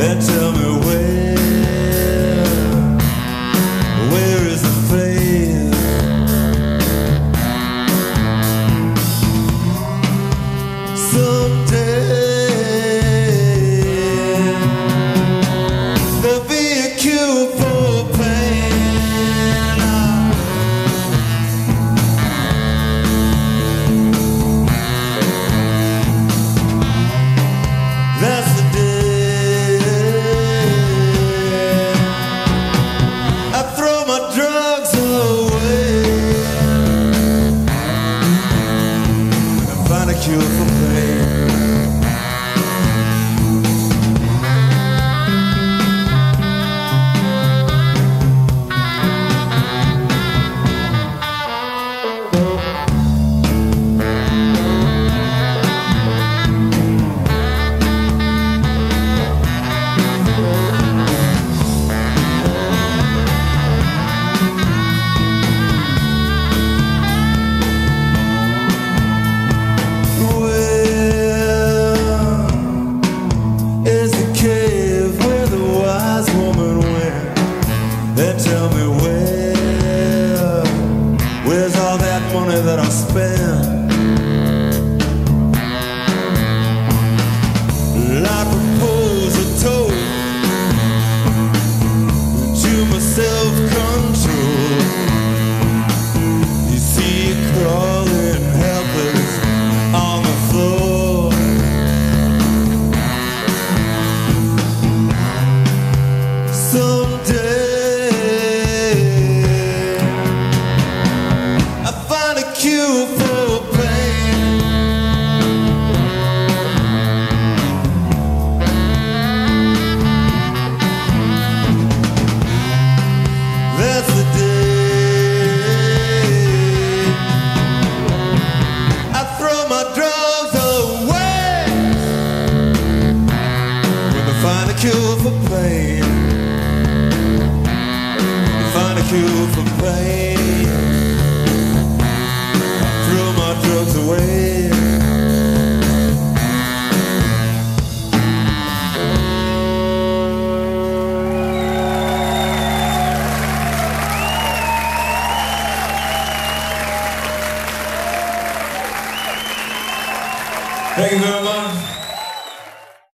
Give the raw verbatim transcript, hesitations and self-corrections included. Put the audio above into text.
and tell me where, where is the faith? Someday there'll be a cure for pain. That's the day I throw my drugs away and find a cure for pain. Then tell me where, where's all that money that I spent? I propose a toast to my self-control. You see you crawling helpless on the floor. Someday cure for pain. That's the day I throw my drugs away when I find a cure for pain. Find a cure for pain. Drugs away. Thank you very much.